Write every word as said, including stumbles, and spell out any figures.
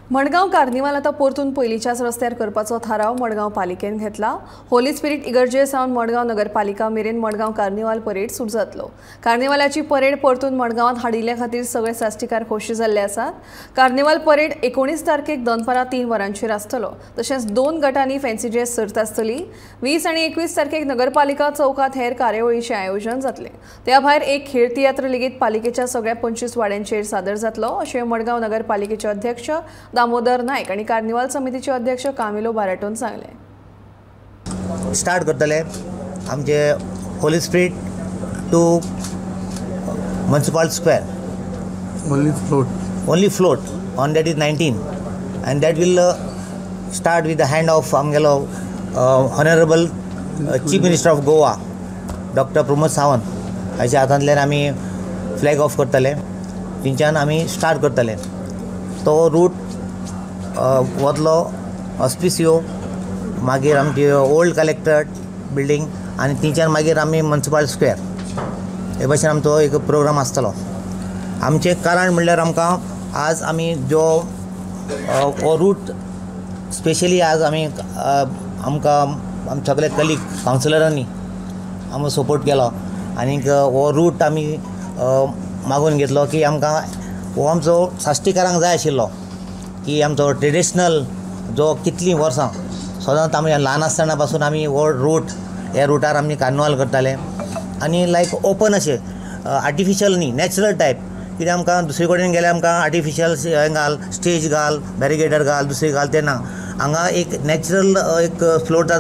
Madgaon carnival आता परतून पयलींच्याच रस्त्यार करपाचो थाराव मडगाव पालिकेन घेतला। होली स्पिरिट इगर्जे सावन मडगाव नगरपालिका मेरेन मडगाव कार्निवाल परेड सुरू जातलो। कार्निवालाची परेड परतून मडगावात हाडिल्ल्या खातीर सगळे साश्टीकार खोशी जाल्ले आसात। कार्निवाल परेड एकोणीस तारखेक दनपारां तीन वरांचेर आसतलो। तशेंच दोन गटांनी फॅन्सी ड्रेस सर्त आसतली। वीस आनी एकवीस तारखेक नगरपालिका चौकात हेर कार्यावळीचें आयोजन जातलें। त्या भायर एक खेळ तियात्र लेगीत पालिकेच्या सगळ्या पंचवीस वाड्यांचेर सादर जातलो, अशें मडगाव नगरपालिकेचे अध्यक्ष दामोदर नायक आणि कार्निवाल समितीचे अध्यक्ष कामिलो बाराटोन सांगले। स्टार्ट करतले आमचे holy spirit to municipal square only float only float on that is nineteen and that will start with the hand of आमगेलो honourable chief minister of Goa doctor Pramod Sawant हाच्या हातांतल्यान आमी फ्लॅग ऑफ करतले। थंयच्यान आमी स्टार्ट करतले। तो रूट वतलो ऑस्पिसियो मागीर आमची ओल्ड कलेक्टरेट बिल्डिंग आनी थंयच्यान मागीर आमी म्युनिसिपल स्क्वेअर हे भाशेन आमचो एक प्रोग्राम आसतलो। आमचें कारण म्हणल्यार आमकां आज आमी जो हो रूट स्पेशली आज आमी आमकां आमचे सगळे कलीग कावन्सिलरांनी आमकां सपोर्ट केलो आनीक हो रूट आमी मागून घेतलो की आमकां हो आमचो साश्टीकारांक जाय आशिल्लो की आमचो ट्रेडिशनल जो कितलीं वर्सां सदांच आमी ल्हान आसतना पासून आमी हो रूट ह्या रुटार आमी कार्निवाल करताले आनी लायक ओपन अशें आर्टिफिशियल न्ही नॅचरल टायप कित्याक आमकां दुसरे कडेन गेल्यार आमकां आर्टिफिशियल हें घाल स्टेज घाल बॅरिकेडर घाल दुसरी घाल तेन्ना हांगा एक नॅचरल एक फ्लोट